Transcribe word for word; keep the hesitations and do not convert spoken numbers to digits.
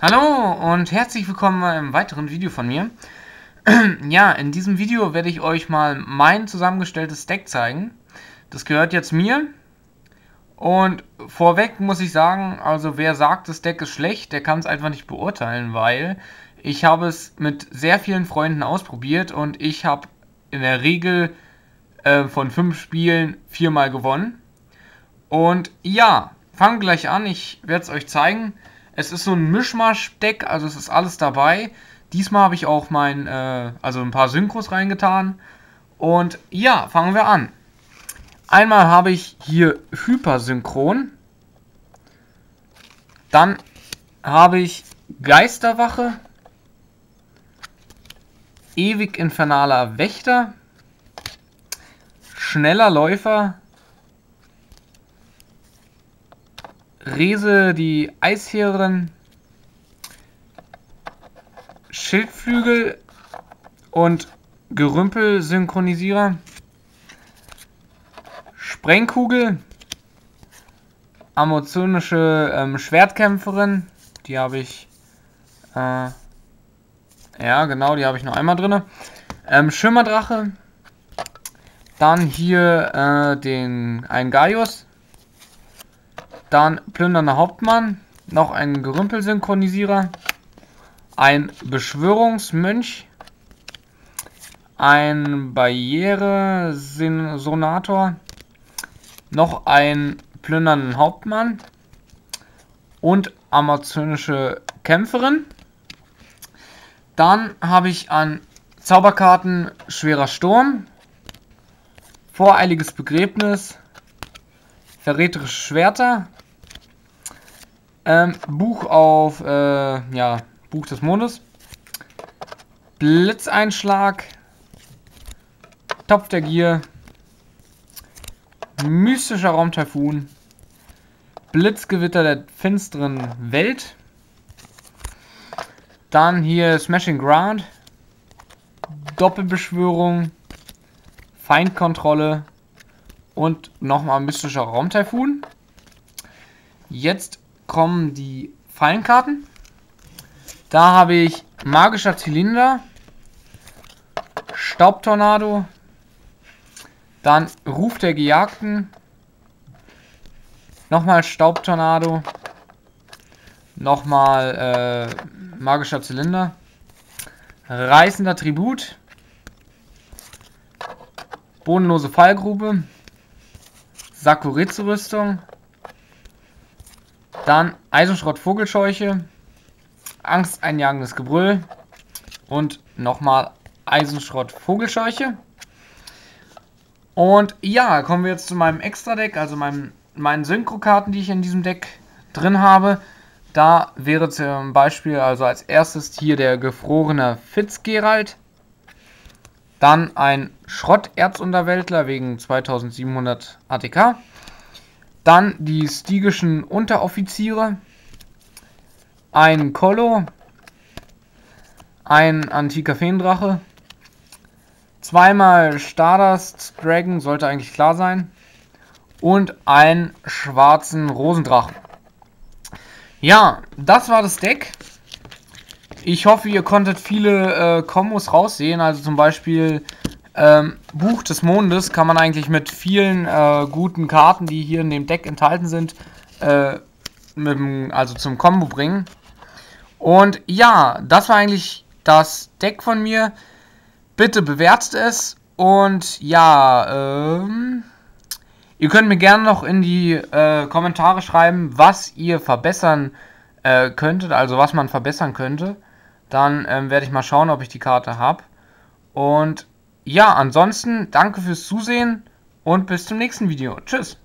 Hallo und herzlich willkommen bei einem weiteren Video von mir. Ja, in diesem Video werde ich euch mal mein zusammengestelltes Deck zeigen. Das gehört jetzt mir. Und vorweg muss ich sagen, also wer sagt, das Deck ist schlecht, der kann es einfach nicht beurteilen, weil ich habe es mit sehr vielen Freunden ausprobiert und ich habe in der Regel äh, von fünf Spielen viermal gewonnen. Und ja, fangen gleich an, ich werde es euch zeigen. Es ist so ein Mischmasch-Deck, also es ist alles dabei. Diesmal habe ich auch mein, äh, also ein paar Synchros reingetan. Und ja, fangen wir an. Einmal habe ich hier Hypersynchron. Dann habe ich Geisterwache. Ewig infernaler Wächter. Schneller Läufer. Rese die Eisheerin, Schildflügel und Gerümpel-Synchronisierer, Sprengkugel, amazonische ähm, Schwertkämpferin, die habe ich, äh, ja genau, die habe ich noch einmal drin, ähm, Schimmerdrache, dann hier äh, den einen Gaius, dann plündernder Hauptmann, noch ein Gerümpelsynchronisierer, ein Beschwörungsmönch, ein Barriere-Sonator, noch ein plündernden Hauptmann und amazonische Kämpferin. Dann habe ich an Zauberkarten Schwerer Sturm, Voreiliges Begräbnis, verräterische Schwerter, ähm, Buch auf, äh, ja, Buch des Mondes, Blitzeinschlag, Topf der Gier, mystischer Raumtaifun, Blitzgewitter der finsteren Welt, dann hier Smashing Ground, Doppelbeschwörung, Feindkontrolle und nochmal mystischer Raumtaifun. Jetzt kommen die Fallenkarten. Da habe ich magischer Zylinder, Staubtornado, dann Ruf der Gejagten, nochmal Staubtornado, nochmal äh, magischer Zylinder, reißender Tribut, bodenlose Fallgrube, Sakuretsu-Rüstung, dann Eisenschrott Vogelscheuche, angsteinjagendes Gebrüll und nochmal Eisenschrott Vogelscheuche. Und ja, kommen wir jetzt zu meinem Extra-Deck, also meinem, meinen Synchro-Karten, die ich in diesem Deck drin habe. Da wäre zum Beispiel also als erstes hier der gefrorene Fitzgerald. Dann ein Schrott-Erzunterweltler wegen zweitausendsiebenhundert A T K. Dann die stygischen Unteroffiziere. Ein Kollo. Ein antiker Feendrache. Zweimal Stardust Dragon, sollte eigentlich klar sein. Und einen schwarzen Rosendrachen. Ja, das war das Deck. Ich hoffe, ihr konntet viele äh, Kombos raussehen. Also zum Beispiel ähm, Buch des Mondes kann man eigentlich mit vielen äh, guten Karten, die hier in dem Deck enthalten sind, äh, mit dem, also zum Combo bringen. Und ja, das war eigentlich das Deck von mir. Bitte bewertet es. Und ja, ähm, ihr könnt mir gerne noch in die äh, Kommentare schreiben, was ihr verbessern äh, könntet, also was man verbessern könnte. Dann ähm, werde ich mal schauen, ob ich die Karte habe. Und ja, ansonsten danke fürs Zusehen und bis zum nächsten Video. Tschüss.